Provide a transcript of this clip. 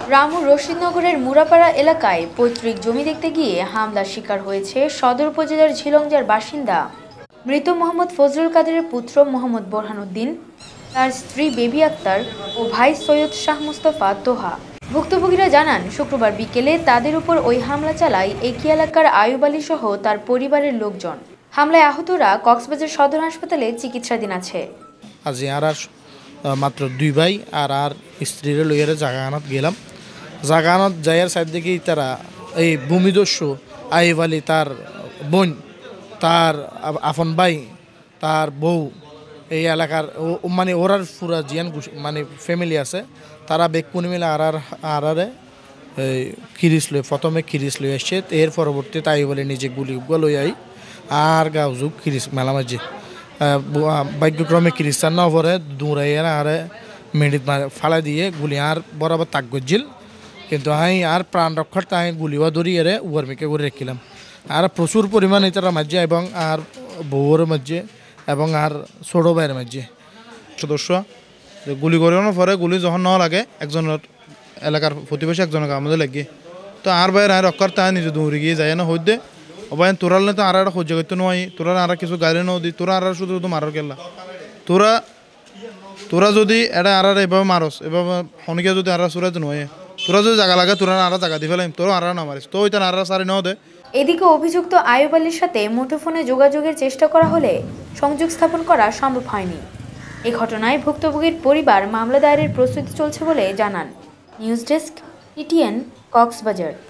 রামু রশিদনগরের মুরাপাড়া এলাকায় পৈতৃক জমি দেখতে গিয়ে হামলার শিকার হয়েছে সদর উপজেলার ঝিলংজার বাসিন্দা মৃত মোহাম্মদ ফজলুল কাদেরের পুত্র মোহাম্মদ বোরহানউদ্দিন, তার স্ত্রী বেবি আক্তার ও ভাই সৈয়দ শাহ মুস্তফা তোহা। ভুক্তভোগীরা জানান, শুক্রবার বিকেলে তাদের উপর ওই হামলা চালায় একই এলাকার আয়ুব আলী সহ তার পরিবারের লোকজন। হামলায় আহতরা কক্সবাজার সদর হাসপাতালে চিকিৎসাধীন আছে। আজ আর মাত্র 2 ভাই আর স্ত্রীর লইয়ারে জাগানত গেলাম। জাগানত যাইয়ার সাইড দেখি তারা এই ভূমিদস্যু আইব আলী, তার বোন, তার আফন ভাই, তার বউ, এই এলাকার মানে ওরার পুরা জিয়ান মানে ফ্যামিলি আছে, তারা বেকুনি মিলে আরারে খিরিস লই প্রথমে খিরিস লই আসছে। এর পরবর্তীতে আইব আলী নিজে গুলি লই আই আর গাউজুক খিরিস মেলা মাঝে ভাগ্যক্রমে খ্রিস্টান না পরে দৌড়াইয়া আরে মেডিত ফালা দিয়ে গুলি আর বরাবর তাক গজ্জিল, কিন্তু আমি আর প্রাণ রক্ষার তাই গুলিও ধরিয়ে উয়ারমিকে করে রেখিলাম। আর প্রচুর পরিমাণে তারা মাঝে এবং আর বউর মাঝে এবং আর ছোটো ভাইয়ের মাঝে সদস্য গুলি করানোর পরে গুলি যখন না লাগে একজনের এলাকার প্রতিবেশী একজনের আমাদের লাগে, তো আর ভাইয়ের আর রক্ষার তাই নিজে দৌড়ে গিয়ে যায় না হইতে ওবাই তোরালে তো আর সহ্য করতে নয়, তোরা আর কিছু গাড়ি ন দি তোরা আর শুধু তো মারার গেলা তোরা যদি এটা আর এভাবে মারস এভাবে শনিকে যদি আর চুরাইতে নয়, তোরা যদি জায়গা লাগে তোরা আর জায়গা দি ফেলাম, তোরা আর না মারিস তো ওইটা আর সারি ন দে। এদিকে অভিযুক্ত আয়ুব আলীর সাথে মুঠোফোনে যোগাযোগের চেষ্টা করা হলে সংযোগ স্থাপন করা সম্ভব হয়নি। এই ঘটনায় ভুক্তভোগীর পরিবার মামলা দায়েরের প্রস্তুতি চলছে বলে জানান। News desk, TTN, Cox's Bazar.